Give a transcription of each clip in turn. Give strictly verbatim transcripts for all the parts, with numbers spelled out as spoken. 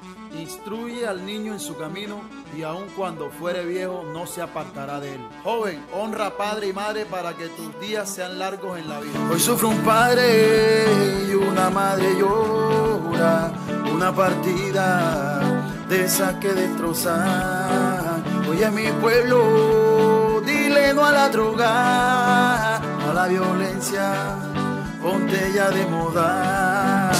Instruye al niño en su camino, y aun cuando fuere viejo no se apartará de él. Joven, honra a padre y madre para que tus días sean largos en la vida. Hoy sufre un padre y una madre llora, una partida de esas que destrozan. Oye, mi pueblo, dile no a la droga, a la violencia, ponte ya de moda.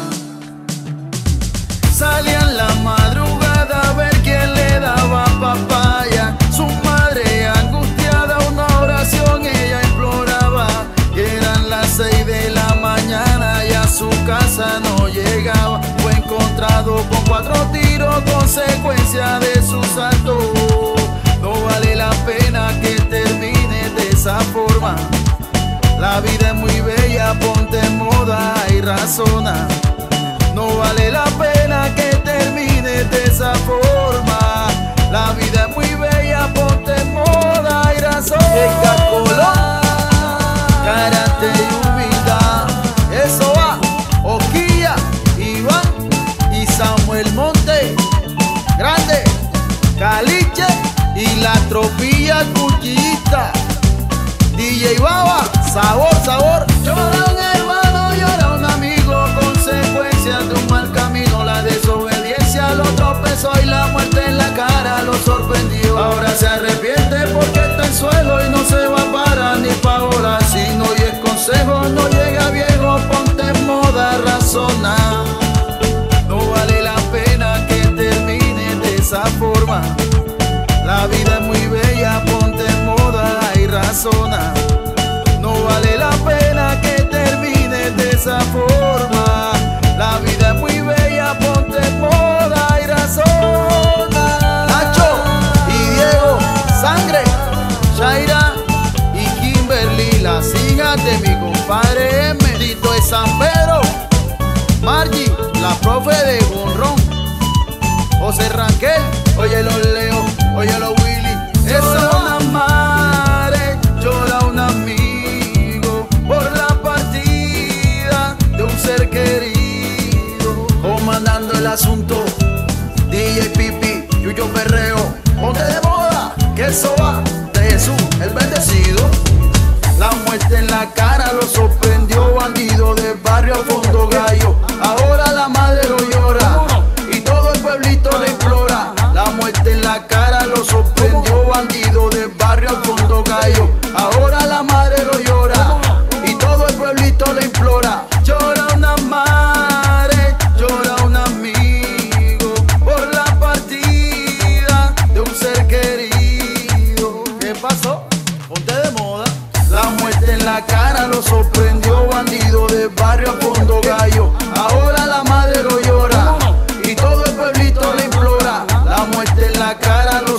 Salía en la madrugada a ver quién le daba papaya. Su madre angustiada, una oración ella imploraba. Y eran las seis de la mañana y a su casa no llegaba. Fue encontrado con cuatro tiros, consecuencia de su salto. No vale la pena que termine de esa forma. La vida es muy bella, ponte en moda y razona. No vale la pena que termine de esa forma. La vida es muy bella, ponte en moda y razona. Karate y humildad, eso va. Oquilla, Iván y Samuel Monte, grande, Caliche y la tropilla cuchillista. D J Baba, sabor, sabor. Llora un hermano, llora un amigo, consecuencia de un mal camino. La desobediencia lo tropezó y la muerte en la cara lo sorprendió. Ahora se arrepiente porque está en suelo y no se va a parar ni pa' volar. Si no oyes consejo, no llega viejo, ponte en moda, razona. No vale la pena que termine de esa forma. La vida es muy bella, ponte en moda y razona. No vale la pena que termine de esa forma. La vida es muy bella, ponte en moda y razona. Nacho y Diego, Sangre, Shaira y Kimberly, las hijas de mi compadre M. Tito es Zambero, Margie, la profe de Gonrón, José Ranquel, oye los Leo, oye los Willy. Llora una madre, llora un amigo por la partida de un ser querido. Comandando el asunto, D J Pipi, Yuyo Perreo, ponte de moda, que eso va de Jesús, el bendecido. La muerte en la cara lo sorprendió, bandido del barrio Fondo Gallo. Ahora la madre lo llora y todo el pueblito le implora. La muerte en la cara lo sorprendió, bandido del barrio Fondo Gallo. Ahora la madre lo llora y todo el pueblito le implora. Llora una madre, llora un amigo por la partida de un ser querido. ¿Qué pasó? Ponte de moda. La muerte en la cara lo sorprendió, bandido del barrio Fondo Gallo. Ahora la madre lo llora y todo el pueblito le implora. La muerte en la cara lo